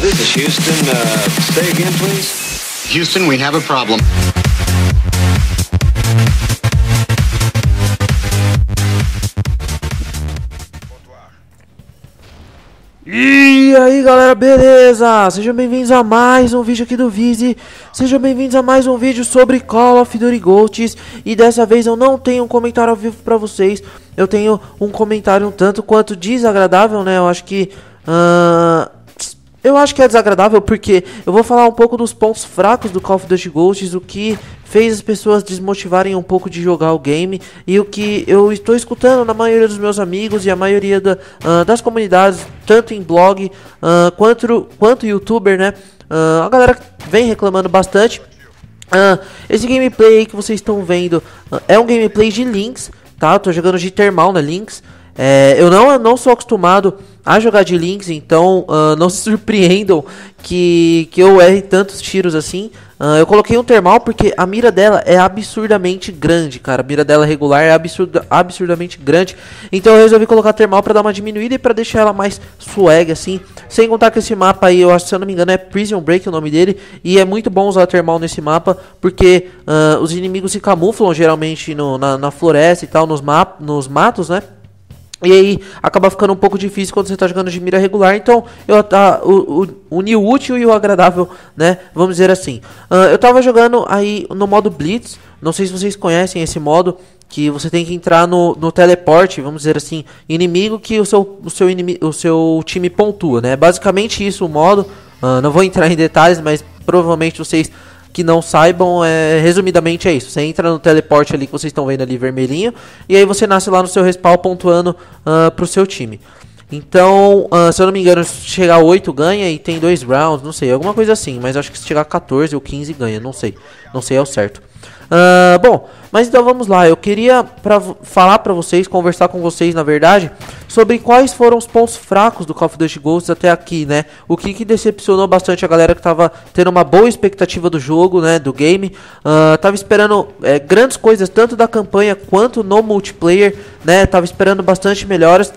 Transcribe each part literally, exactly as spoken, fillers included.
This is Houston. Uh, say again, please. Houston, we have a problem. E aí galera, beleza? Sejam bem-vindos a mais um vídeo aqui do Vize. Sejam bem-vindos a mais um vídeo sobre Call of Duty Ghosts. E dessa vez eu não tenho um comentário ao vivo pra vocês. Eu tenho um comentário um tanto quanto desagradável, né? Eu acho que... Uh... Eu acho que é desagradável porque eu vou falar um pouco dos pontos fracos do Call of Duty Ghosts, o que fez as pessoas desmotivarem um pouco de jogar o game e o que eu estou escutando na maioria dos meus amigos e a maioria da, uh, das comunidades, tanto em blog uh, quanto, quanto youtuber, né? Uh, a galera vem reclamando bastante. Uh, esse gameplay aí que vocês estão vendo uh, é um gameplay de Lynx, tá? Eu tô jogando de Thermal na Lynx. É, eu, não, eu não sou acostumado a jogar de Lynx, então uh, não se surpreendam que, que eu erre tantos tiros assim. Uh, eu coloquei um Thermal porque a mira dela é absurdamente grande, cara. A mira dela regular é absurda, absurdamente grande. Então eu resolvi colocar Thermal pra dar uma diminuída e pra deixar ela mais swag, assim. Sem contar que esse mapa aí, eu acho, se eu não me engano, é Prison Break o nome dele. E é muito bom usar Thermal nesse mapa, porque uh, os inimigos se camuflam geralmente no, na, na floresta e tal, nos, map, nos matos, né? E aí acaba ficando um pouco difícil quando você está jogando de mira regular. Então eu tá, o, o, uni o útil e o agradável, né? Vamos dizer assim. uh, Eu tava jogando aí no modo Blitz. Não sei se vocês conhecem esse modo, que você tem que entrar no, no teleporte, vamos dizer assim, inimigo que o seu, o seu, inimigo, o seu time pontua, né? Basicamente isso o modo. uh, Não vou entrar em detalhes, mas provavelmente vocês que não saibam, é, resumidamente é isso. Você entra no teleporte ali que vocês estão vendo ali vermelhinho, e aí você nasce lá no seu respawn pontuando uh, pro seu time. Então, uh, se eu não me engano, se chegar a oito ganha e tem dois rounds, não sei, alguma coisa assim. Mas acho que se chegar a quatorze ou quinze ganha, não sei. Não sei ao certo. Uh, bom, mas então vamos lá. Eu queria pra, falar pra vocês, conversar com vocês, na verdade, sobre quais foram os pontos fracos do Call of Duty Ghosts até aqui, né? O que, que decepcionou bastante a galera que tava tendo uma boa expectativa do jogo, né? Do game. Uh, tava esperando é, grandes coisas, tanto da campanha quanto no multiplayer, né? Tava esperando bastante melhoras.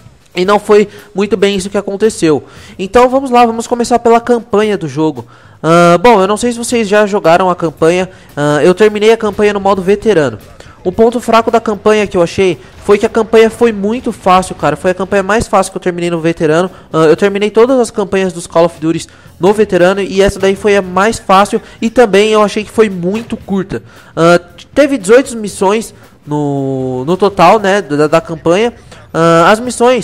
E não foi muito bem isso que aconteceu. Então vamos lá, vamos começar pela campanha do jogo. Uh, bom, eu não sei se vocês já jogaram a campanha. uh, Eu terminei a campanha no modo veterano. O ponto fraco da campanha que eu achei foi que a campanha foi muito fácil, cara. Foi a campanha mais fácil que eu terminei no veterano. uh, Eu terminei todas as campanhas dos Call of Duty no veterano, e essa daí foi a mais fácil. E também eu achei que foi muito curta. uh, Teve dezoito missões no, no total, né, da, da campanha. Uh, as missões,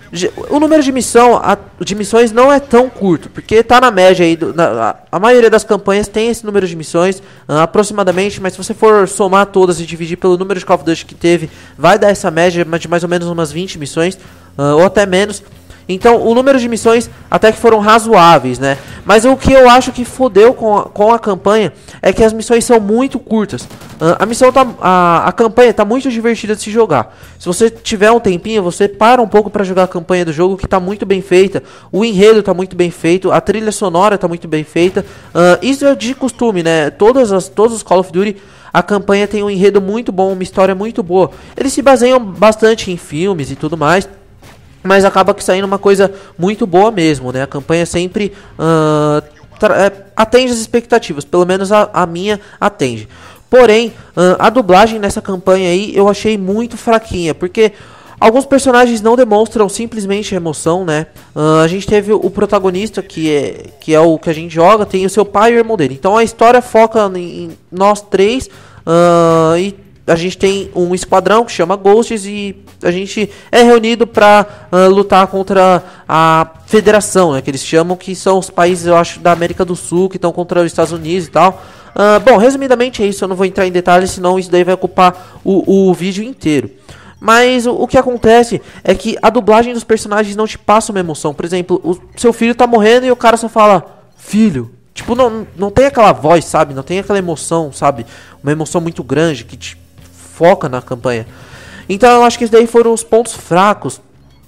o número de, missão, a, de missões não é tão curto, porque tá na média aí, do, na, a, a maioria das campanhas tem esse número de missões, uh, aproximadamente, mas se você for somar todas e dividir pelo número de Call of Duty que teve, vai dar essa média de mais ou menos umas vinte missões, uh, ou até menos. Então o número de missões até que foram razoáveis, né? Mas o que eu acho que fodeu com a, com a campanha é que as missões são muito curtas. uh, A missão tá, a, a campanha tá muito divertida de se jogar. Se você tiver um tempinho, você para um pouco para jogar a campanha do jogo, que tá muito bem feita. O enredo tá muito bem feito, a trilha sonora tá muito bem feita. uh, Isso é de costume, né? Todas as, todos os Call of Duty, a campanha tem um enredo muito bom, uma história muito boa. Eles se baseiam bastante em filmes e tudo mais, mas acaba que saindo uma coisa muito boa mesmo, né? A campanha sempre uh, é, atende as expectativas, pelo menos a, a minha atende. Porém, uh, a dublagem nessa campanha aí eu achei muito fraquinha, porque alguns personagens não demonstram simplesmente emoção, né? Uh, a gente teve o protagonista, que é, que é o que a gente joga, tem o seu pai e o irmão dele. Então a história foca em, em nós três, uh, e a gente tem um esquadrão que chama Ghosts, e a gente é reunido para uh, lutar contra a Federação, né, que eles chamam, que são os países, eu acho, da América do Sul, que estão contra os Estados Unidos e tal. Uh, bom, resumidamente é isso, eu não vou entrar em detalhes, senão isso daí vai ocupar o, o vídeo inteiro. Mas o, o que acontece é que a dublagem dos personagens não te passa uma emoção. Por exemplo, o seu filho tá morrendo e o cara só fala, filho. Tipo, não, não tem aquela voz, sabe? Não tem aquela emoção, sabe? Uma emoção muito grande que te foca na campanha. Então eu acho que esses daí foram os pontos fracos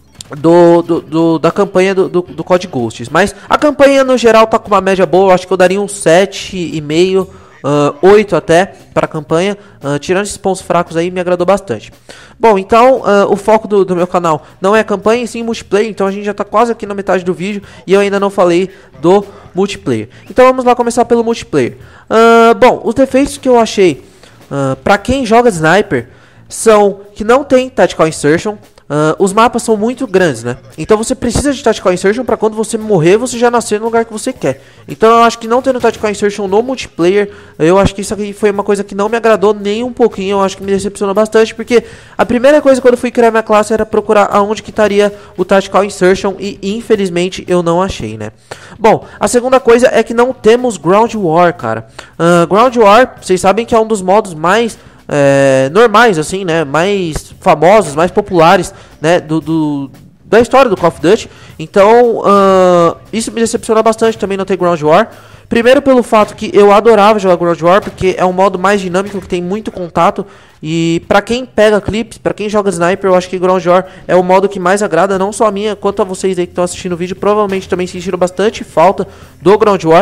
do, do, do, da campanha do, do, do C O D Ghosts. Mas a campanha no geral tá com uma média boa. Eu acho que eu daria um sete vírgula cinco oito até para a campanha, uh, tirando esses pontos fracos aí, me agradou bastante. Bom, então uh, o foco do, do meu canal não é a campanha, e sim multiplayer, então a gente já está quase aqui na metade do vídeo e eu ainda não falei do multiplayer. Então vamos lá começar pelo multiplayer. Uh, bom, os defeitos que eu achei uh, para quem joga sniper são que não tem Tactical Insertion. Uh, os mapas são muito grandes, né? Então você precisa de Tactical Insertion para quando você morrer, você já nascer no lugar que você quer. Então eu acho que não tendo Tactical Insertion no multiplayer, eu acho que isso aqui foi uma coisa que não me agradou nem um pouquinho. Eu acho que me decepcionou bastante, porque a primeira coisa quando eu fui criar minha classe era procurar aonde que estaria o Tactical Insertion, e infelizmente eu não achei, né? Bom, a segunda coisa é que não temos Ground War, cara. uh, Ground War, vocês sabem que é um dos modos mais É, normais, assim, né, mais famosos, mais populares, né, do, do, da história do Call of Duty. Então, uh, isso me decepcionou bastante também não ter Ground War. Primeiro pelo fato que eu adorava jogar Ground War, porque é um modo mais dinâmico, que tem muito contato. E pra quem pega clips, pra quem joga Sniper, eu acho que Ground War é o modo que mais agrada, não só a minha, quanto a vocês aí que estão assistindo o vídeo. Provavelmente também sentiram bastante falta do Ground War.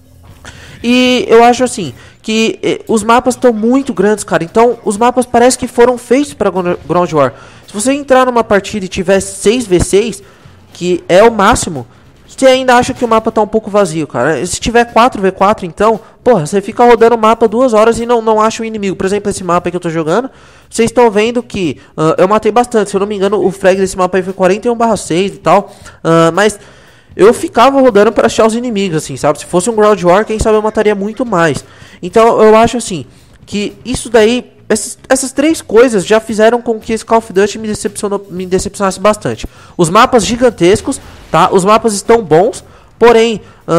E eu acho assim, que eh, os mapas estão muito grandes, cara. Então, os mapas parece que foram feitos para Ground War. Se você entrar numa partida e tiver seis contra seis, que é o máximo, você ainda acha que o mapa tá um pouco vazio, cara. Se tiver quatro contra quatro, então, porra, você fica rodando o mapa duas horas e não, não acha o inimigo. Por exemplo, esse mapa aí que eu tô jogando, vocês estão vendo que uh, eu matei bastante. Se eu não me engano, o frag desse mapa aí foi quarenta e um barra seis e tal. Uh, mas eu ficava rodando para achar os inimigos, assim, sabe? Se fosse um Ground War, quem sabe eu mataria muito mais. Então eu acho assim, que isso daí, essas, essas três coisas já fizeram com que esse Call of Duty me, decepcionou, me decepcionasse bastante. Os mapas gigantescos, tá? Os mapas estão bons, porém,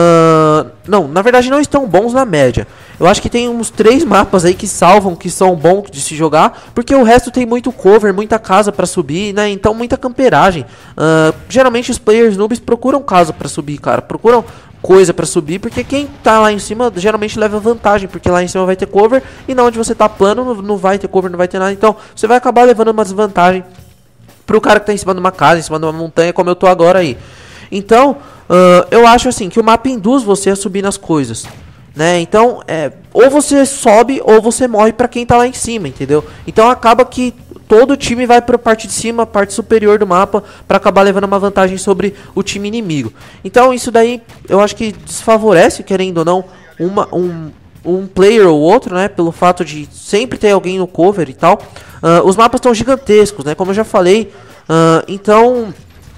uh, não, na verdade não estão bons na média. Eu acho que tem uns três mapas aí que salvam, que são bons de se jogar, porque o resto tem muito cover, muita casa pra subir, né? Então muita camperagem. Uh, geralmente os players noobs procuram casa pra subir, cara. Procuram coisa pra subir, porque quem tá lá em cima geralmente leva vantagem, porque lá em cima vai ter cover, e na onde você tá plano não, não vai ter cover, não vai ter nada. Então você vai acabar levando uma desvantagem pro cara que tá em cima de uma casa, em cima de uma montanha, como eu tô agora aí. Então, uh, eu acho assim, que o mapa induz você a subir nas coisas, né? Então, é, ou você sobe ou você morre pra quem tá lá em cima, entendeu? Então acaba que todo time vai pra parte de cima, a parte superior do mapa, pra acabar levando uma vantagem sobre o time inimigo. Então isso daí eu acho que desfavorece, querendo ou não, uma, um, um player ou outro, né? Pelo fato de sempre ter alguém no cover e tal. Uh, os mapas estão gigantescos, né? Como eu já falei. Uh, então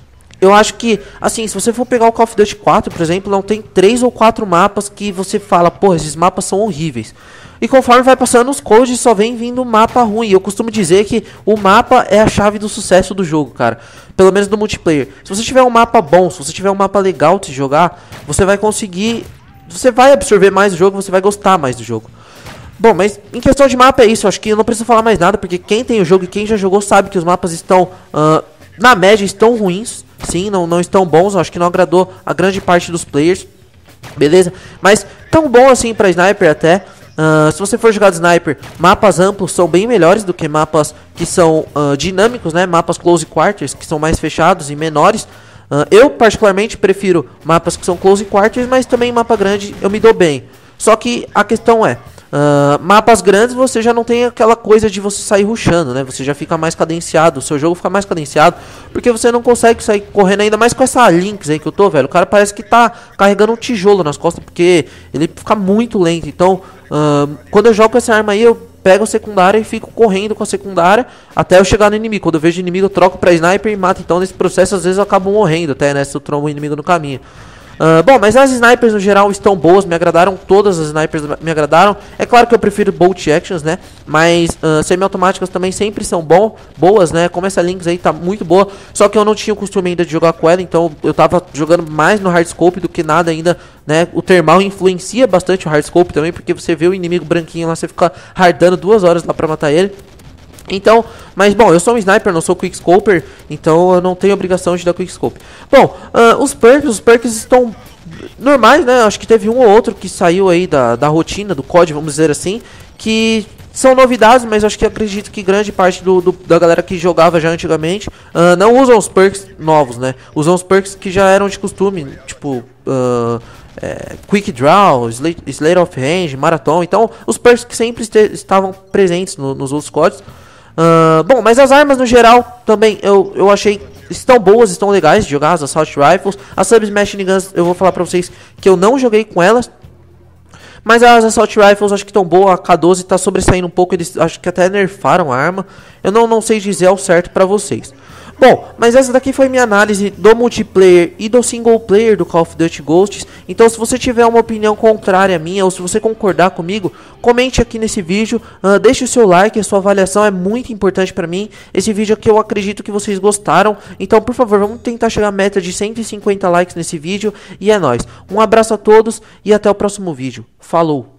eu acho que, assim, se você for pegar o Call of Duty quatro, por exemplo, não tem três ou quatro mapas que você fala, pô, esses mapas são horríveis. E conforme vai passando os codes, só vem vindo mapa ruim. Eu costumo dizer que o mapa é a chave do sucesso do jogo, cara. Pelo menos no multiplayer. Se você tiver um mapa bom, se você tiver um mapa legal de jogar, você vai conseguir... Você vai absorver mais o jogo, você vai gostar mais do jogo. Bom, mas em questão de mapa é isso. Acho que eu não preciso falar mais nada, porque quem tem o jogo e quem já jogou sabe que os mapas estão... Uh, na média, estão ruins. Sim, não, não estão bons. Acho que não agradou a grande parte dos players. Beleza? Mas tão bom assim pra Sniper até. Uh, se você for jogar de Sniper, mapas amplos são bem melhores do que mapas que são uh, dinâmicos, né? Mapas close quarters, que são mais fechados e menores. Uh, eu particularmente prefiro mapas que são close quarters, mas também mapa grande eu me dou bem. Só que a questão é... Uh, mapas grandes você já não tem aquela coisa de você sair rushando, né? Você já fica mais cadenciado, o seu jogo fica mais cadenciado, porque você não consegue sair correndo, ainda mais com essa Lynx aí que eu tô, velho. O cara parece que tá carregando um tijolo nas costas, porque ele fica muito lento. Então, uh, quando eu jogo com essa arma aí, eu pego a secundária e fico correndo com a secundária até eu chegar no inimigo. Quando eu vejo inimigo, eu troco pra Sniper e mato. Então, nesse processo, às vezes eu acabo morrendo até, né? Se eu trombo o inimigo no caminho. Uh, bom, mas as snipers no geral estão boas, me agradaram, todas as snipers me agradaram. É claro que eu prefiro bolt actions, né? Mas uh, semi-automáticas também sempre são bom, boas, né? Como essa Lynx aí tá muito boa. Só que eu não tinha o costume ainda de jogar com ela, então eu tava jogando mais no hardscope do que nada ainda, né? O thermal influencia bastante o hardscope também, porque você vê o inimigo branquinho lá, você fica hardando duas horas lá pra matar ele. Então, mas bom, eu sou um sniper, não sou quickscoper, então eu não tenho obrigação de dar quickscope. Bom, uh, os perks, os perks estão normais, né? Acho que teve um ou outro que saiu aí da, da rotina, do C O D, vamos dizer assim, que São novidades, mas acho que acredito que grande parte do, do, da galera que jogava já antigamente uh, não usam os perks novos, né? Usam os perks que já eram de costume, tipo uh, é, Quick Draw, Slate, Slate of Hand, Marathon. Então, os perks que sempre este, estavam presentes no, nos outros códigos. Uh, bom, mas as armas no geral também eu, eu achei estão boas, estão legais de jogar, as Assault Rifles. As Submachine Guns eu vou falar pra vocês que eu não joguei com elas, mas as Assault Rifles acho que estão boas. A K doze tá sobressaindo um pouco, eles acho que até nerfaram a arma. Eu não, não sei dizer ao certo pra vocês. Bom, mas essa daqui foi minha análise do multiplayer e do single player do Call of Duty Ghosts. Então se você tiver uma opinião contrária à minha, ou se você concordar comigo, comente aqui nesse vídeo, uh, deixe o seu like, a sua avaliação é muito importante pra mim. Esse vídeo aqui eu acredito que vocês gostaram, então por favor, vamos tentar chegar à meta de cento e cinquenta likes nesse vídeo. E é nóis, um abraço a todos e até o próximo vídeo, falou!